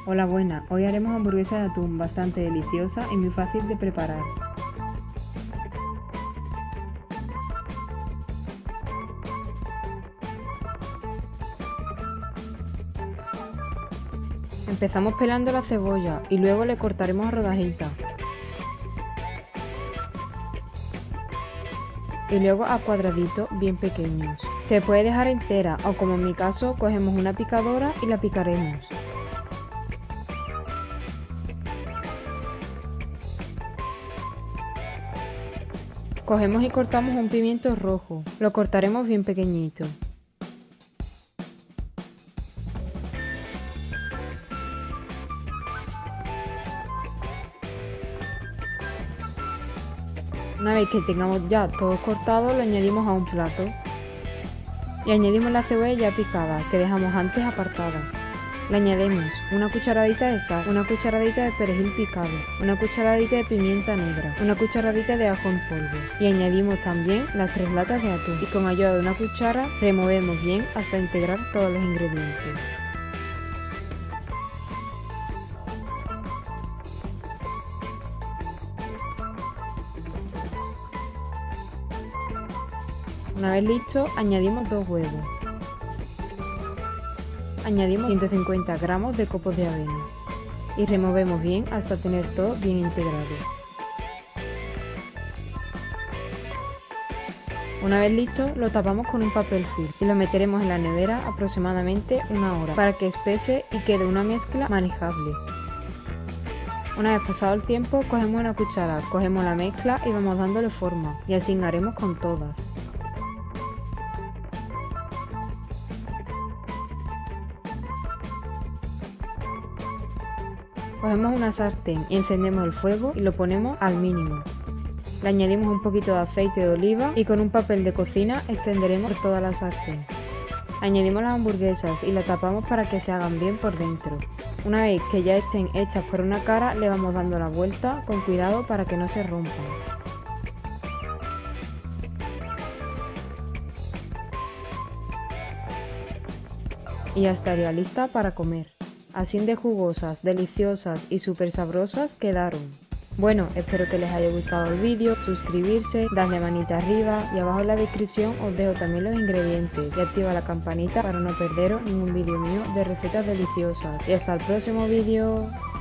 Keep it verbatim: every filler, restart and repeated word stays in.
Hola, buena. Hoy haremos hamburguesa de atún, bastante deliciosa y muy fácil de preparar. Empezamos pelando la cebolla y luego le cortaremos a rodajitas. Y luego a cuadraditos bien pequeños. Se puede dejar entera o, como en mi caso, cogemos una picadora y la picaremos. Cogemos y cortamos un pimiento rojo. Lo cortaremos bien pequeñito. Una vez que tengamos ya todo cortado, lo añadimos a un plato. Y añadimos la cebolla ya picada, que dejamos antes apartada. Le añadimos una cucharadita de sal, una cucharadita de perejil picado, una cucharadita de pimienta negra, una cucharadita de ajo en polvo. Y añadimos también las tres latas de atún. Y con ayuda de una cuchara removemos bien hasta integrar todos los ingredientes. Una vez listo, añadimos dos huevos. Añadimos ciento cincuenta gramos de copos de avena y removemos bien hasta tener todo bien integrado. Una vez listo, lo tapamos con un papel film y lo meteremos en la nevera aproximadamente una hora para que espese y quede una mezcla manejable. Una vez pasado el tiempo, cogemos una cuchara, cogemos la mezcla y vamos dándole forma, y así haremos con todas. Cogemos una sartén y encendemos el fuego y lo ponemos al mínimo. Le añadimos un poquito de aceite de oliva y con un papel de cocina extenderemos por toda la sartén. Añadimos las hamburguesas y la tapamos para que se hagan bien por dentro. Una vez que ya estén hechas por una cara, le vamos dando la vuelta con cuidado para que no se rompan. Y ya estaría lista para comer. Así de jugosas, deliciosas y súper sabrosas quedaron. Bueno, espero que les haya gustado el vídeo, suscribirse, darle manita arriba y abajo en la descripción os dejo también los ingredientes y activa la campanita para no perderos ningún vídeo mío de recetas deliciosas. Y hasta el próximo vídeo.